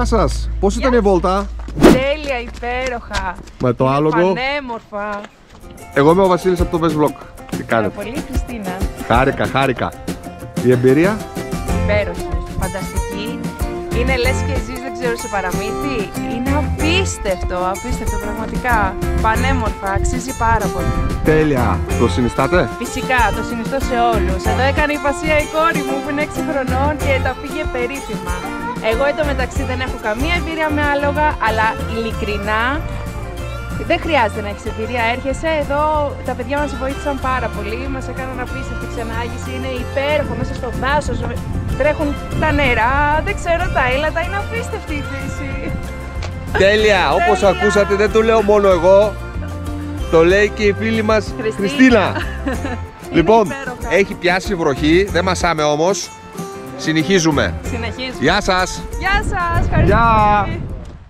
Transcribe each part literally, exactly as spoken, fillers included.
Γεια σας, πώς ήταν η βόλτα? Τέλεια, υπέροχα. Με το άλογο. Πανέμορφα. Εγώ είμαι ο Βασίλης από το Vest Vlog. Τι κάνετε? Πολύ, Χριστίνα. Χάρηκα, χάρηκα. Η εμπειρία? Υπέροχη, φανταστική. Είναι λες και ζεις, δεν ξέρω, σε παραμύθι. Είναι απίστευτο, απίστευτο πραγματικά. Πανέμορφα, αξίζει πάρα πολύ. Τέλεια. Το συνιστάτε? Φυσικά, το συνιστώ σε όλους. Εδώ έκανε υπασία η κόρη μου που είναι έξι χρονών και τα πήγε περίφημα. Εγώ εντωμεταξύ δεν έχω καμία εμπειρία με άλογα, αλλά ειλικρινά δεν χρειάζεται να έχεις εμπειρία. Έρχεσαι εδώ, τα παιδιά μας βοήθησαν πάρα πολύ. Μας έκαναν απίστευτη ξενάγηση. Είναι υπέροχο μέσα στο δάσος. Τρέχουν τα νερά, δεν ξέρω, τα ύλατα. Είναι απίστευτη η φύση. Τέλεια! Όπως ακούσατε, δεν το λέω μόνο εγώ. Το λέει και η φίλη μας Χριστίνα. Χριστίνα. Λοιπόν, υπέροχα. Έχει πιάσει βροχή, δεν μασάμε όμως. Συνεχίζουμε. Συνεχίζουμε. Γεια σας. Γεια σας. Ευχαριστώ. Γεια. πολύ.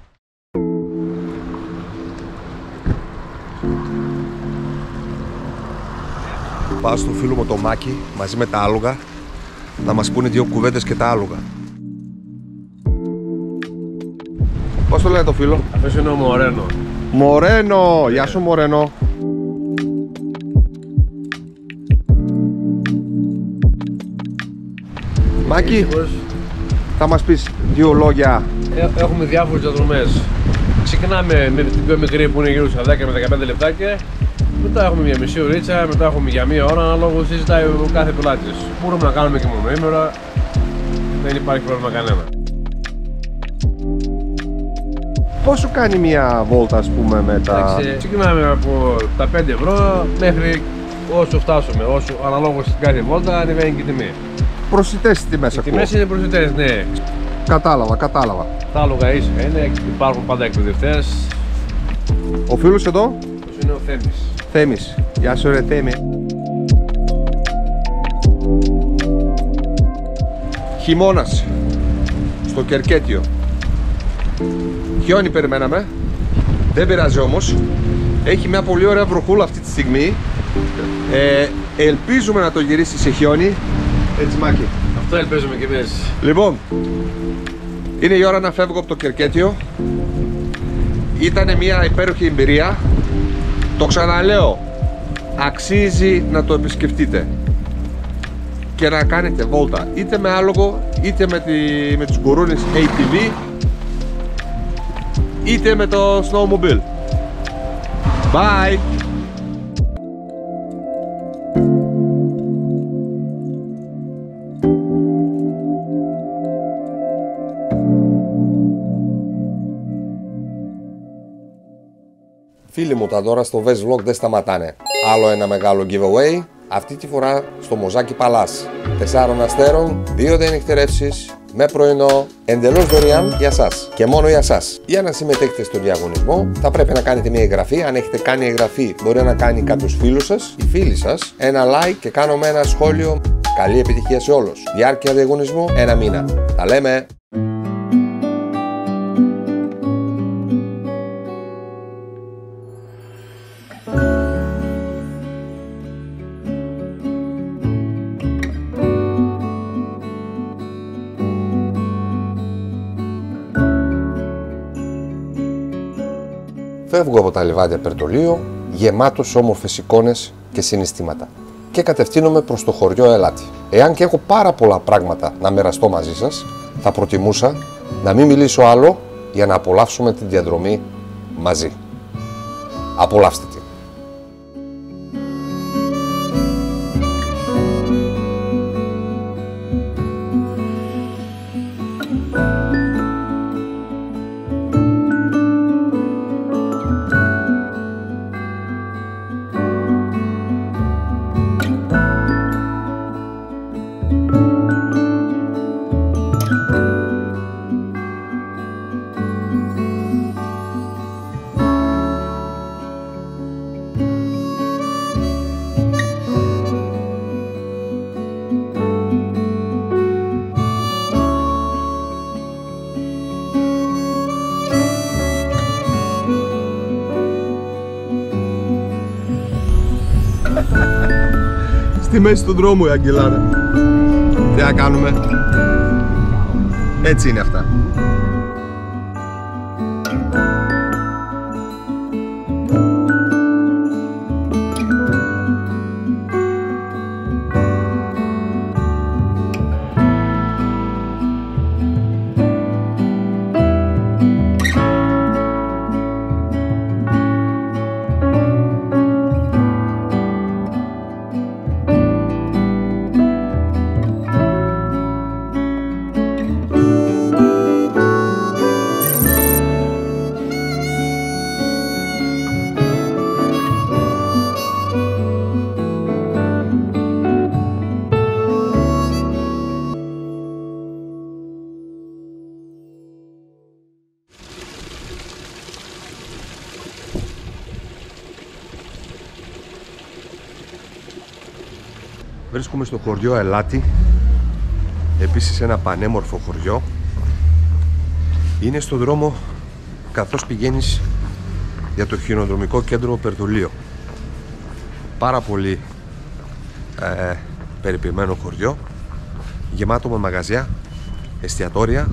Πάω στο φίλο μου το Μάκη μαζί με τα άλογα να μας πούνε δύο κουβέντες και τα άλογα. Πώς το λένε το φίλο? Αυτός είναι ο Μορένο. Μορένο! Γεια σου Μορένο. Μάκη, θα μας πεις δύο λόγια? Ε, έχουμε διάφορες διαδρομές. Ξεκινάμε με την πιο μικρή που είναι γύρω στα δέκα με δεκαπέντε λεπτάκια. Μετά έχουμε μια μισή ωρίτσα, μετά έχουμε για μία ώρα, ανάλογα συζητάει ο κάθε πελάτης. Μπορούμε να κάνουμε και μονοήμερα, δεν υπάρχει πρόβλημα κανένα. Πόσο κάνει μια βόλτα, ας πούμε, με τα... Εντάξει, ξεκινάμε από τα πέντε ευρώ μέχρι όσο φτάσουμε, όσο αναλόγως στην κάθε βόλτα ανεβαίνει και η τιμή. Προσιτές τιμές Οι ακούω. τιμές είναι προσιτές, ναι. Κατάλαβα, κατάλαβα. Τα άλογα ήσυχα είναι, υπάρχουν πάντα εκπαιδευτές. Ο φίλος εδώ? Αυτός είναι ο Θέμης. Θέμης. Γεια σου ρε Θέμη. Χειμώνας στο Κερκέτιο. Χιόνι περιμέναμε. Δεν πειράζει όμως. Έχει μια πολύ ωραία βροχούλα αυτή τη στιγμή. ε, Ελπίζουμε να το γυρίσει σε χιόνι. Έτσι Μάκη? Αυτό ελπίζουμε κι εμείς. Λοιπόν, είναι η ώρα να φεύγω από το Κερκέτιο. Ήταν μια υπέροχη εμπειρία. Το ξαναλέω, αξίζει να το επισκεφτείτε και να κάνετε βόλτα είτε με άλογο, είτε με, τη, με τους γκουρούνες έι τι βι, είτε με το snowmobile. Bye! Φίλοι μου, τα δώρα στο Vest Vlog δεν σταματάνε. Άλλο ένα μεγάλο giveaway, αυτή τη φορά στο Μοζάκι Παλάς. Τεσσάρων αστέρων, δύο διανυκτερεύσεις, με πρωινό, εντελώς δωρεάν για σας και μόνο για σας. Για να συμμετέχετε στο διαγωνισμό θα πρέπει να κάνετε μια εγγραφή. Αν έχετε κάνει εγγραφή, μπορεί να κάνει κάποιος φίλος σας ή φίλοι σας. Ένα like και κάνουμε ένα σχόλιο. Καλή επιτυχία σε όλους. Διάρκεια διαγωνισμού ένα μήνα. Τα λέμε! Φεύγω από τα λιβάδια Περτολίου, γεμάτος όμορφες εικόνες και συναισθήματα, και κατευθύνομαι προς το χωριό Ελάτη. Εάν και έχω πάρα πολλά πράγματα να μοιραστώ μαζί σας, θα προτιμούσα να μην μιλήσω άλλο για να απολαύσουμε τη διαδρομή μαζί. Απολαύστε τη! Στη μέση του δρόμου η Αγγελάρα. Τι να κάνουμε. Έτσι είναι αυτά. Βρίσκομαι στο χωριό Ελάτη, επίσης ένα πανέμορφο χωριό. Είναι στο δρόμο καθώς πηγαίνεις για το χιονοδρομικό κέντρο Περτουλίο. Πάρα πολύ ε, περιποιημένο χωριό, γεμάτο με μαγαζιά, εστιατόρια,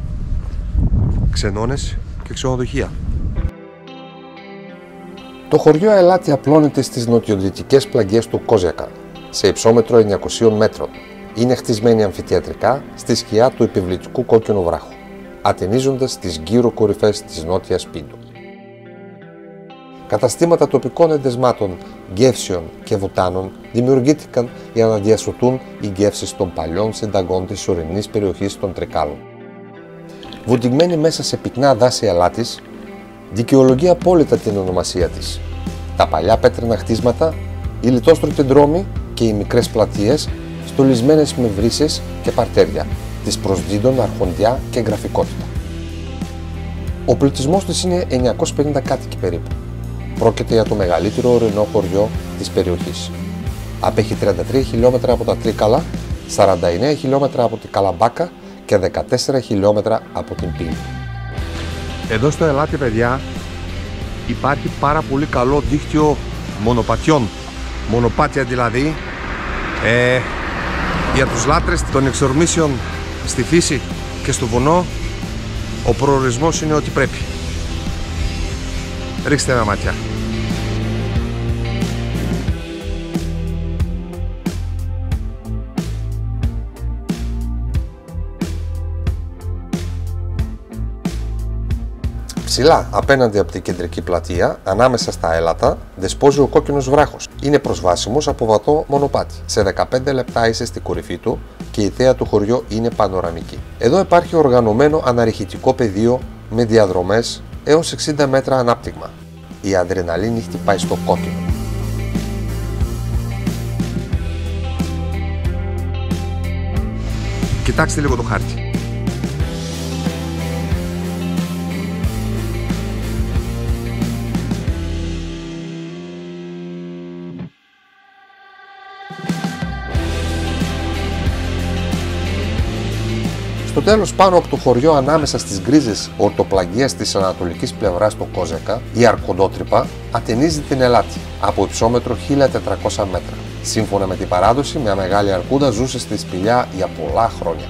ξενώνες και ξενοδοχεία. Το χωριό Ελάτη απλώνεται στις νοτιοδυτικές πλαγιές του Κόζιακα, σε υψόμετρο εννιακοσίων μέτρων. Είναι χτισμένη αμφιτεατρικά στη σκιά του επιβλητικού κόκκινου βράχου, ατενίζοντας τις γύρω κορυφές της νότιας Πίντου. Καταστήματα τοπικών εντεσμάτων, γεύσεων και βουτάνων δημιουργήθηκαν για να διασωθούν οι γεύσεις των παλιών συνταγών της ορεινής περιοχής των Τρικάλων. Βουτυγμένη μέσα σε πυκνά δάση Ελάτης, δικαιολογεί απόλυτα την ονομασία της. Τα παλιά πέτρινα χτίσματα, οι λιτόστρωτοι δρόμοι και οι μικρές πλατείες στολισμένες με βρύσες και παρτέρια, τις προσδίδουν αρχοντιά και γραφικότητα. Ο πληθυσμός της είναι εννιακόσιοι πενήντα κάτοικοι περίπου. Πρόκειται για το μεγαλύτερο ορεινό χωριό της περιοχής. Απέχει τριάντα τρία χιλιόμετρα από τα Τρίκαλα, σαράντα εννέα χιλιόμετρα από την Καλαμπάκα και δεκατέσσερα χιλιόμετρα από την Πύλη. Εδώ στο Ελάτη, παιδιά, υπάρχει πάρα πολύ καλό δίκτυο μονοπατιών. Μονοπάτια δηλαδή, ε, για τους λάτρες των εξορμήσεων στη φύση και στο βουνό, ο προορισμός είναι ό,τι πρέπει. Ρίξτε ένα μάτια. Ψηλά απέναντι από την κεντρική πλατεία, ανάμεσα στα έλατα, δεσπόζει ο κόκκινος βράχος. Είναι προσβάσιμος από βατό μονοπάτι. Σε δεκαπέντε λεπτά είσαι στην κορυφή του και η θέα του χωριού είναι πανοραμική. Εδώ υπάρχει οργανωμένο αναρριχητικό πεδίο με διαδρομές έως εξήντα μέτρα ανάπτυγμα. Η αδρεναλίνη χτυπάει στο κόκκινο. Κοιτάξτε λίγο το χάρτη. Στο τέλος, πάνω από το χωριό, ανάμεσα στις γκρίζες ορτοπλαγίες της ανατολικής πλευράς του Κόζακα, η Αρκοντότρυπα ατενίζει την Ελάτη από υψόμετρο χίλια τετρακόσια μέτρα. Σύμφωνα με την παράδοση, μια μεγάλη αρκούδα ζούσε στη σπηλιά για πολλά χρόνια.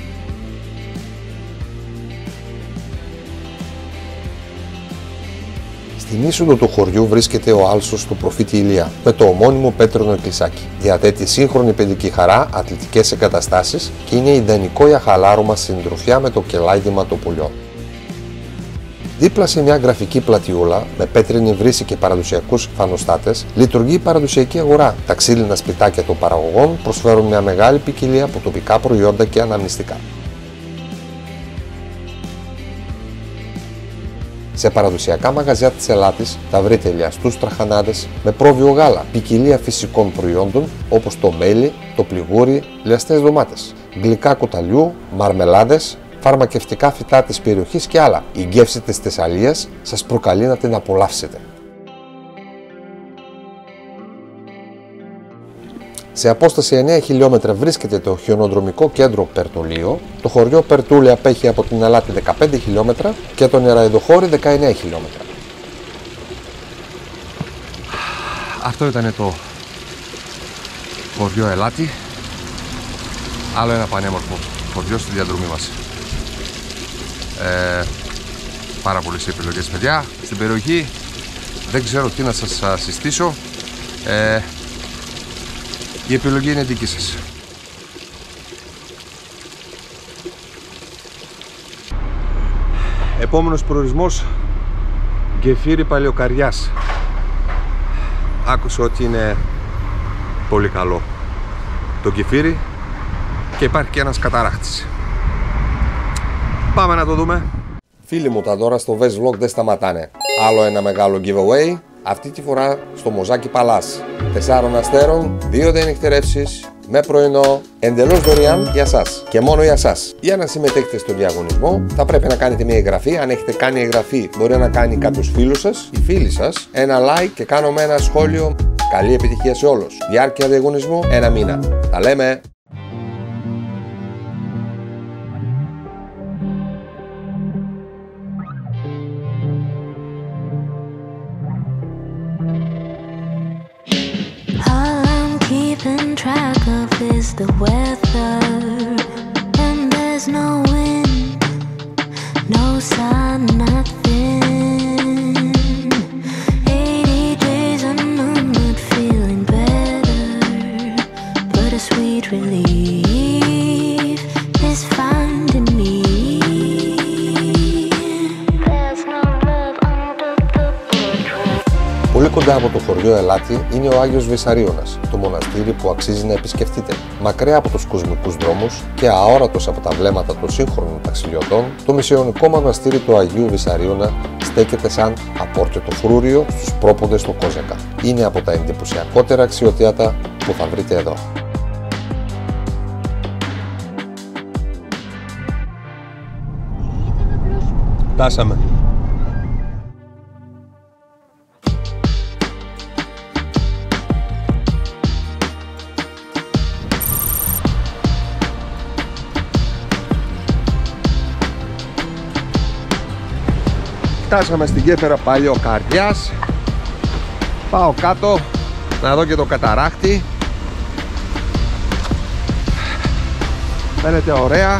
Στην είσοδο του χωριού βρίσκεται ο άλσος του προφήτη Ηλία με το ομώνυμο πέτρινο εκκλησάκι. Διαθέτει σύγχρονη παιδική χαρά, αθλητικές εγκαταστάσεις και είναι ιδανικό για χαλάρωμα συντροφιά με το κελάιδημα των πουλιών. Δίπλα σε μια γραφική πλατιούλα με πέτρινη βρύση και παραδοσιακούς φανοστάτες λειτουργεί η παραδοσιακή αγορά. Τα ξύλινα σπιτάκια των παραγωγών προσφέρουν μια μεγάλη ποικιλία από τοπικά προϊόντα και αναμνηστικά. Σε παραδοσιακά μαγαζιά της Ελάτης θα βρείτε ελιαστούς τραχανάδες με πρόβιο γάλα, ποικιλία φυσικών προϊόντων όπως το μέλι, το πληγούρι, λιαστές ντομάτες, γλυκά κοταλιού, μαρμελάδες, φαρμακευτικά φυτά της περιοχής και άλλα. Η γεύση της Θεσσαλίας σας προκαλεί να την απολαύσετε. Σε απόσταση εννέα χιλιόμετρα βρίσκεται το χιονοδρομικό κέντρο Περτουλίο. Το χωριό Περτούλη απέχει από την Ελάτη δεκαπέντε χιλιόμετρα και τον Ιεραϊδοχώρη δεκαεννέα χιλιόμετρα. Αυτό ήταν το χωριό Ελάτη. Άλλο ένα πανέμορφο χωριό στη διαδρομή μας. Ε, πάρα πολλές επιλογές, παιδιά, στην περιοχή. Δεν ξέρω τι να σας συστήσω. Ε, Η επιλογή είναι δική σας. Επόμενος προορισμός, γεφύρι Παλαιοκαριάς. Άκουσα ότι είναι πολύ καλό το γεφύρι και υπάρχει και ένας καταράχτης. Πάμε να το δούμε. Φίλοι μου, τα δώρα στο Vest Vlog δεν σταματάνε. Άλλο ένα μεγάλο giveaway. Αυτή τη φορά στο Μοζάκι Παλάς. Τεσσάρων αστέρων, δύο διανυκτερεύσεις, με πρωινό, εντελώς δωρεάν για σας και μόνο για σας. Για να συμμετέχετε στο διαγωνισμό θα πρέπει να κάνετε μια εγγραφή. Αν έχετε κάνει εγγραφή, μπορεί να κάνει κάποιος φίλος σας ή φίλοι σας ένα like και κάνουμε ένα σχόλιο Καλή επιτυχία σε όλους. Διάρκεια διαγωνισμού ένα μήνα. Τα λέμε! Keeping track of is the weather, and there's no wind, no sun, nothing. Eighty days and I'm not feeling better, but a sweet relief is finding me. There's no love under the portrait. Πολύ κοντά από το χωριό Ελάτη είναι ο Άγιος Βυσαρίωνας, το μοναστήρι που αξίζει να επισκεφτείτε. Μακριά από τους κοσμικούς δρόμους και αόρατος από τα βλέμματα των σύγχρονων ταξιδιωτών, το μεσαιωνικό μοναστήρι του Αγίου Βυσαρίωνα στέκεται σαν απόρτιο φρούριο στους πρόποδες του Κόζακα. Είναι από τα εντυπωσιακότερα αξιοθέατα που θα βρείτε εδώ. Φτάσαμε. Φτάσαμε στην γέφυρα Παλαιοκαρδιάς. Πάω κάτω να δω και το καταράκτη. Φαίνεται ωραία.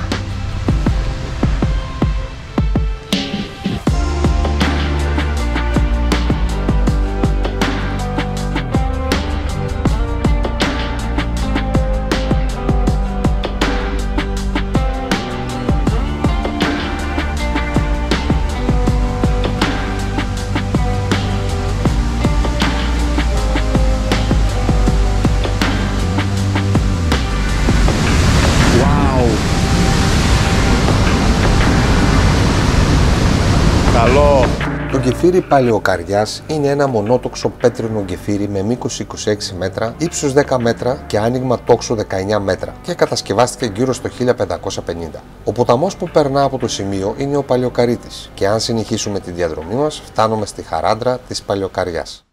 Καλό. Το γεφύρι Παλαιοκαρδιάς είναι ένα μονότοξο πέτρινο γεφύρι με μήκος είκοσι έξι μέτρα, ύψος δέκα μέτρα και άνοιγμα τόξου δεκαεννιά μέτρα και κατασκευάστηκε γύρω στο χίλια πεντακόσια πενήντα. Ο ποταμός που περνά από το σημείο είναι ο Παλαιοκαρίτης και αν συνεχίσουμε τη διαδρομή μας φτάνουμε στη χαράντρα της Παλαιοκαρδιάς.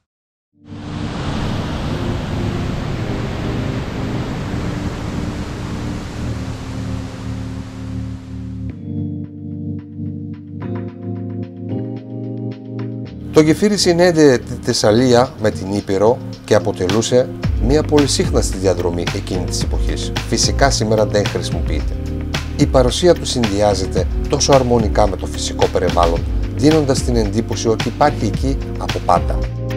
Το γεφύρι συνέδεε τη Θεσσαλία με την Ήπειρο και αποτελούσε μια πολυσύχναστη διαδρομή εκείνη της εποχής. Φυσικά σήμερα δεν χρησιμοποιείται. Η παρουσία του συνδυάζεται τόσο αρμονικά με το φυσικό περιβάλλον, δίνοντας την εντύπωση ότι υπάρχει εκεί από πάντα.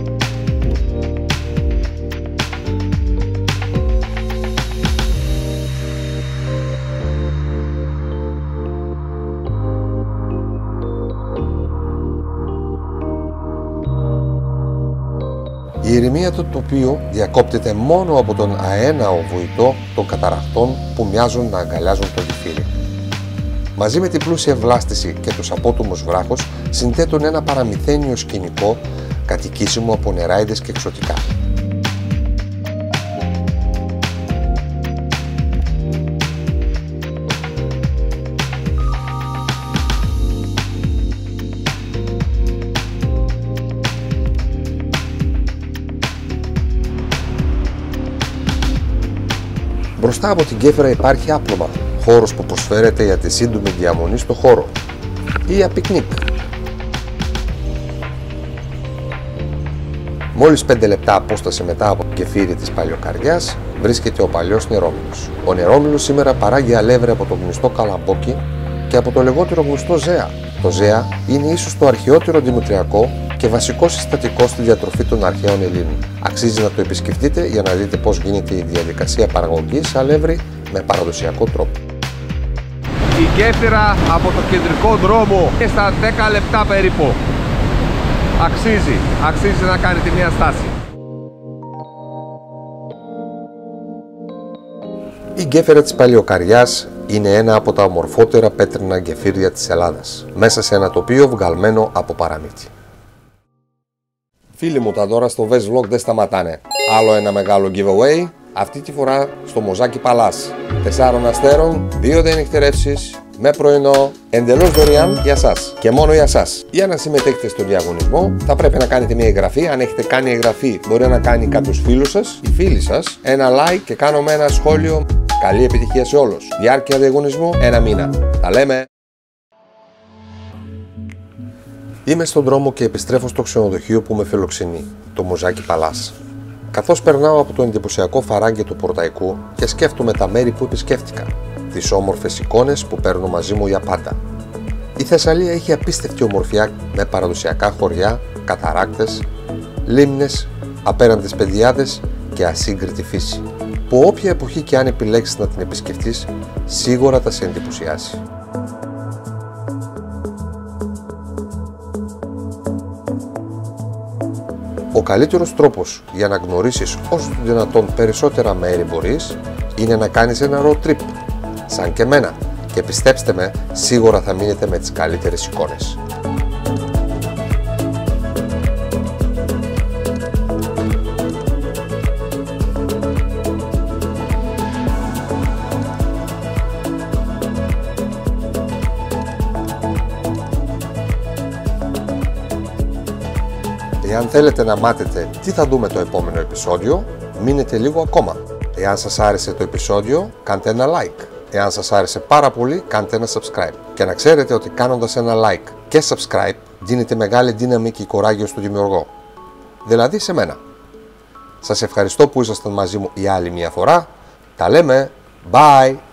Η ηρεμία του τοπίου διακόπτεται μόνο από τον αέναο βουητό των καταραχτών που μοιάζουν να αγκαλιάζουν το γεφύρι. Μαζί με την πλούσια βλάστηση και τους απότομους βράχους συνθέτουν ένα παραμυθένιο σκηνικό κατοικήσιμο από νεράιδες και εξωτικά. Μπροστά από την γέφυρα υπάρχει άπλωμα, χώρος που προσφέρεται για τη σύντομη διαμονή στο χώρο ή για πικνίκ. Μόλις πέντε λεπτά απόσταση μετά από το γεφύρι της Παλαιοκαρδιάς βρίσκεται ο παλιός Νερόμυλος. Ο Νερόμυλος σήμερα παράγει αλεύρι από το γνωστό καλαμπόκι και από το λιγότερο γνωστό ζέα. Το ζέα είναι ίσως το αρχαιότερο δημητριακό και βασικό συστατικό στη διατροφή των αρχαίων Ελλήνων. Αξίζει να το επισκεφτείτε για να δείτε πώς γίνεται η διαδικασία παραγωγής αλεύρι με παραδοσιακό τρόπο. Η γέφυρα από το κεντρικό δρόμο είναι στα δέκα λεπτά περίπου. Αξίζει, αξίζει να κάνετε μια στάση. Η γέφυρα της Παλαιοκαρδιάς είναι ένα από τα ομορφότερα πέτρινα γεφύρια της Ελλάδας, μέσα σε ένα τοπίο βγαλμένο από παραμύθι. Φίλοι μου, τα δώρα στο Vest Vlog δεν σταματάνε. Άλλο ένα μεγάλο giveaway, αυτή τη φορά στο Μοζάκι Παλάς. Τεσσάρων αστέρων, δύο διανυκτερεύσεις με πρωινό, εντελώς δωρεάν για σας και μόνο για σας. Για να συμμετέχετε στο διαγωνισμό θα πρέπει να κάνετε μια εγγραφή. Αν έχετε κάνει εγγραφή, μπορεί να κάνει κάποιος φίλος σας ή φίλοι σας ένα like και κάνουμε ένα σχόλιο. Καλή επιτυχία σε όλους. Διάρκεια διαγωνισμού ένα μήνα. Τα λέμε. Είμαι στον δρόμο και επιστρέφω στο ξενοδοχείο που με φιλοξενεί, το Mozzaki Palace. Καθώς περνάω από το εντυπωσιακό φαράγγι του Πορταϊκού και σκέφτομαι τα μέρη που επισκέφτηκα, τις όμορφες εικόνες που παίρνω μαζί μου για πάντα. Η Θεσσαλία έχει απίστευτη ομορφιά με παραδοσιακά χωριά, καταράκτες, λίμνες, απέραντες πεδιάδες και ασύγκριτη φύση, που όποια εποχή και αν επιλέξεις να την επισκεφτείς, σίγουρα θα σε εντυπωσιάσει. Ο καλύτερος τρόπος για να γνωρίσεις όσο το δυνατόν περισσότερα μέρη μπορείς είναι να κάνεις ένα road trip, σαν και εμένα, και πιστέψτε με, σίγουρα θα μείνετε με τις καλύτερες εικόνες. Εάν θέλετε να μάθετε τι θα δούμε το επόμενο επεισόδιο, μείνετε λίγο ακόμα. Εάν σας άρεσε το επεισόδιο, κάντε ένα like. Εάν σας άρεσε πάρα πολύ, κάντε ένα subscribe. Και να ξέρετε ότι κάνοντας ένα like και subscribe, δίνετε μεγάλη δύναμη και κοράγιο στο δημιουργό. Δηλαδή σε μένα. Σας ευχαριστώ που ήσασταν μαζί μου η άλλη μια φορά. Τα λέμε. Bye!